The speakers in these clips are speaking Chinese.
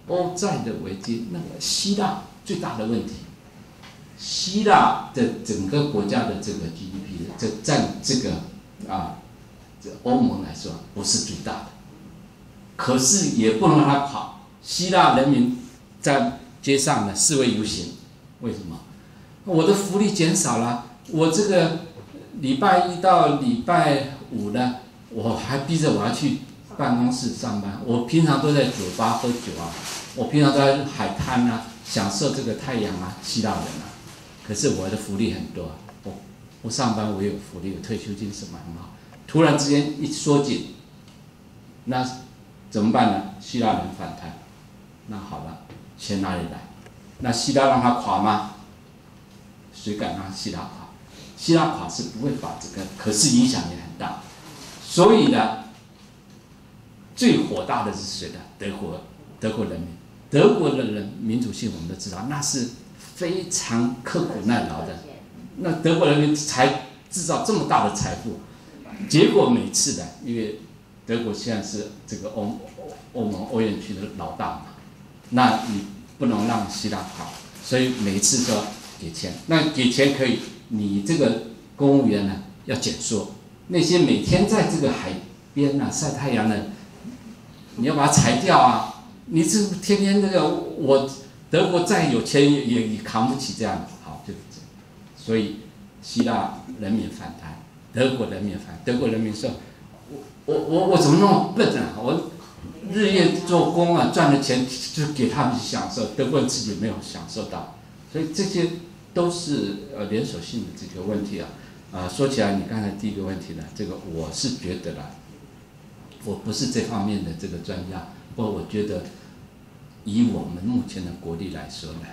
欧债的危机，那个希腊最大的问题，希腊的整个国家的这个 GDP， 这占这个这欧盟来说不是最大的，可是也不能让它垮。希腊人民在街上呢示威游行，为什么？我的福利减少了，我这个礼拜一到礼拜五呢，我还逼着我要去办公室上班，我平常都在酒吧喝酒啊，我平常都在海滩啊，享受这个太阳啊，希腊人啊。可是我的福利很多啊，我上班我有福利，有退休金什么很好。突然之间一缩紧，那怎么办呢？希腊人反弹，那好了，钱哪里来？那希腊让它垮吗？谁敢让希腊垮？希腊垮是不会垮这个，可是影响也很大。所以呢，最火大的是谁呢？德国人民。德国的人民主性我们都知道，那是非常刻苦耐劳的。那德国人民才制造这么大的财富，结果每次的，因为德国现在是这个欧盟欧元区的老大嘛，那你不能让希腊垮，所以每一次都给钱。那给钱可以，你这个公务员呢要减缩，那些每天在这个海边啊晒太阳的，你要把它裁掉啊！你这天天这个，我德国再有钱也扛不起这样，好就是这样。所以希腊人民反弹，德国人民反弹，德国人民说，我怎么那么笨啊？我日夜做工啊，赚的钱就给他们享受，德国人自己没有享受到，所以这些都是连锁性的这个问题啊。说起来，你刚才第一个问题呢，这个我是觉得啦，我不是这方面的这个专家，不过我觉得以我们目前的国力来说呢，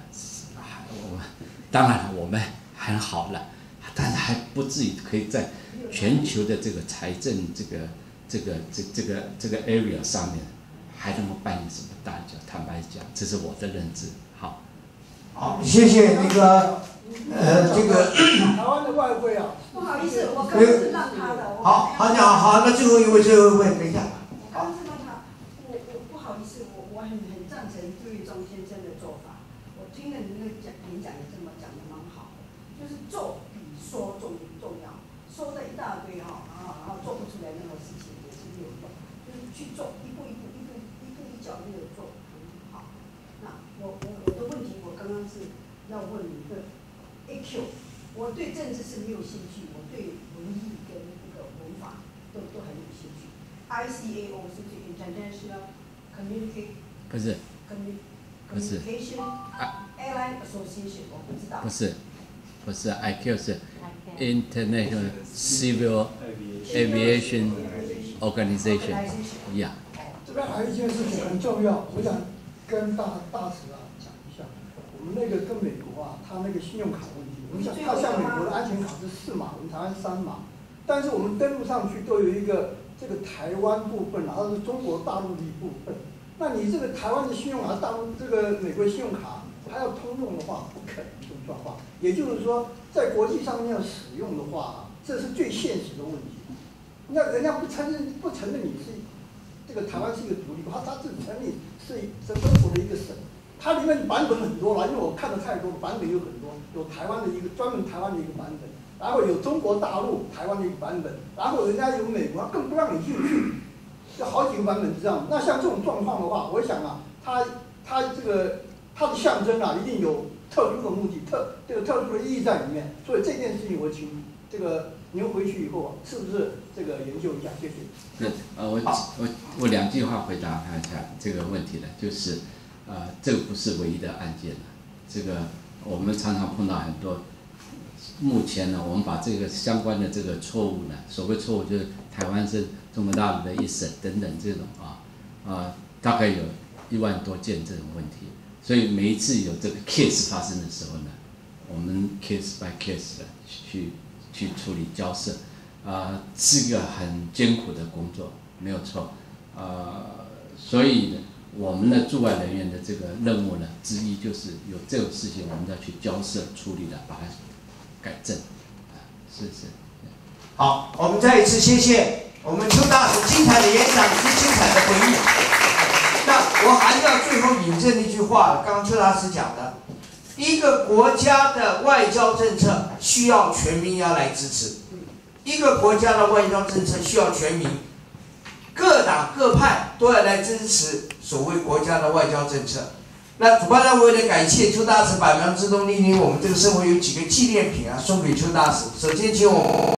当然我们很好了，但是还不至于可以在全球的这个财政这个 area 上面还能够扮演什么大角？坦白讲，这是我的认知。好， 好，谢谢那个这个台湾的外汇啊， 不好意思，我刚刚是让他的。 好，那最后一位，等一下。 我刚刚是让他，我不好意思，我很赞成杜玉忠先生的做法。我听了您的演讲也这么讲的蛮好的，就是做比说重要，说的一大堆然后做不出来任何事情也是没有用，就是去做，一步一脚印的做很好。那我的问题，我刚刚是要问你的 AQ， 我对政治是没有兴趣，我对文艺跟那个文法都很有兴趣。ICAO 是指 International Communication 不是 Communication Airline Association， 我不知道。 不是 IQ 是 International Civil Aviation Organization。呀。 这边还有一件事情很重要，我想跟大使讲一下。我们那个跟美国啊，它那个信用卡问题，我们想它像美国的安全卡是4码，我们台湾3码，但是我们登录上去都有一个这个台湾部分，然后是中国大陆的一部分。那你这个台湾的信用卡，大陆这个美国信用卡还要通用的话，不可能这种状况。也就是说，在国际上面要使用的话，这是最现实的问题。那人家不承认你是这个台湾是一个独立国，他自己承认是中国的一个省。它里面版本很多了，因为我看的太多，版本有很多，有台湾的一个专门台湾的一个版本，然后有中国大陆台湾的一个版本，然后人家有美国，更不让你进去，有好几个版本这样。那像这种状况的话，我想啊，它的象征啊，一定有特殊的目的，这个特殊的意义在里面。所以这件事情，我请这个您回去以后啊，是不是这个研究一下？谢谢。 我2句话回答他一下这个问题呢，就是这个不是唯一的案件了，这个我们常常碰到很多。目前呢，我们把这个相关的这个错误呢，所谓错误就是台湾是中国大陆的一省等等这种大概有1万多件这种问题，所以每一次有这个 case 发生的时候呢，我们 case by case 的去处理交涉，是一个很艰苦的工作，没有错，所以呢，我们的驻外人员的这个任务呢之一就是有这种事情，我们要去交涉处理的，把它改正，是。 好，我们再一次谢谢我们邱大使精彩的演讲及精彩的回忆。那我还要最后引证一句话，刚刚邱大师讲的，一个国家的外交政策需要全民要来支持，一个国家的外交政策需要全民，各党各派都要来支持所谓国家的外交政策。那主办单位为了感谢邱大使百忙之中莅临我们这个社会，有几个纪念品啊送给邱大使。首先请我们